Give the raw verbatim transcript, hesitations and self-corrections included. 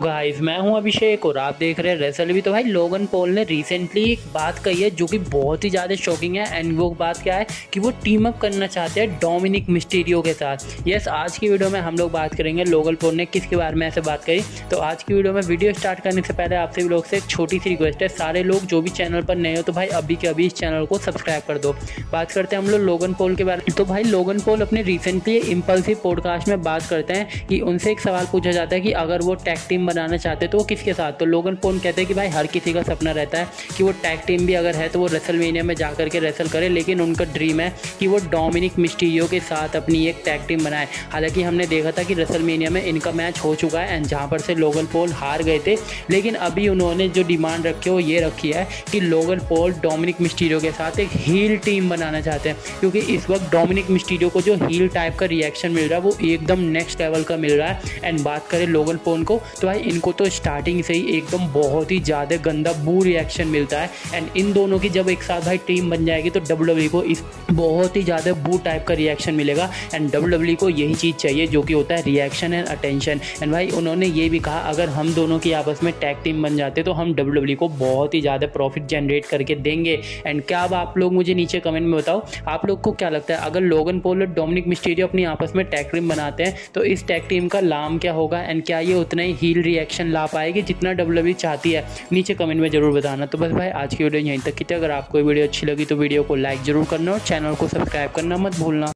Guys मैं हूं अभिषेक और आप देख रहे हैं रेसल भी। तो भाई लोगन पॉल ने रिसेंटली एक बात कही है जो कि बहुत ही ज़्यादा शॉकिंग है। एंड वो बात क्या है कि वो टीम अप करना चाहते हैं डोमिनिक मिस्टीरियो के साथ। यस, आज की वीडियो में हम लोग बात करेंगे लोगन पॉल ने किसके बारे में ऐसे बात करी। तो आज की वीडियो में वीडियो स्टार्ट करने से पहले आपसे लोग से एक छोटी सी रिक्वेस्ट है, सारे लोग जो भी चैनल पर नए हो तो भाई अभी के अभी इस चैनल को सब्सक्राइब कर दो। बात करते हैं हम लोग लोगन पॉल के बारे में। तो भाई लोगन पॉल अपने रिसेंटली इम्पल्सिव पॉडकास्ट में बात करते हैं कि उनसे एक सवाल पूछा जाता है कि अगर वो टैग टीम बनाना चाहते तो वो किसके साथ। तो लोगन पॉल कहते हैं कि भाई हर किसी का सपना रहता है कि वो टैग टीम भी अगर है तो वो रेसलमेनिया में जाकर के रेसल करे, लेकिन उनका ड्रीम है कि वो डोमिनिक मिस्टीरियो के साथ अपनी एक टैग टीम बनाए। हालांकि हमने देखा था कि रेसलमेनिया में इनका मैच हो चुका है एंड जहां पर से लोगन पॉल हार गए थे, लेकिन अभी उन्होंने जो डिमांड रखी है वो ये रखी है कि लोगन पॉल डोमिनिक मिस्टीरियो के साथ एक हील टीम बनाना चाहते हैं, क्योंकि इस वक्त डोमिनिक मिस्टीरियो को जो हील टाइप का रिएक्शन मिल रहा है वो एकदम नेक्स्ट लेवल का मिल रहा है। एंड बात करें लोगन पॉल को तो भाई इनको तो स्टार्टिंग से ही एकदम बहुत ही ज़्यादा गंदा बू रिएक्शन मिलता है। एंड इन दोनों की जब एक साथ भाई टीम बन जाएगी तो डब्ल्यू डब्ल्यू को इस बहुत ही ज़्यादा बू टाइप का रिएक्शन मिलेगा। एंड डब्ल्यू डब्ल्यू को यही चीज़ चाहिए जो कि होता है रिएक्शन एंड अटेंशन। एंड भाई उन्होंने ये भी कहा अगर हम दोनों की आपस में टैग टीम बन जाते तो हम डब्ल्यू डब्ल्यू को बहुत ही ज़्यादा प्रॉफिट जनरेट करके देंगे। एंड क्या अब आप लोग मुझे नीचे कमेंट में बताओ आप लोग को क्या लगता है, अगर लोगन पॉल और डोमिनिक मिस्टीरियो अपनी आपस में टैग टीम बनाते हैं तो इस टैग टीम का नाम क्या होगा एंड क्या ये उतना ही हील रिएक्शन ला पाएगी जितना डब्ल्यू डब्ल्यू चाहती है। नीचे कमेंट में जरूर बताना। तो बस भाई आज की वीडियो यहीं तक की थी। अगर आपको वीडियो अच्छी लगी तो वीडियो को लाइक जरूर करना और चैनल को सब्सक्राइब करना मत भूलना।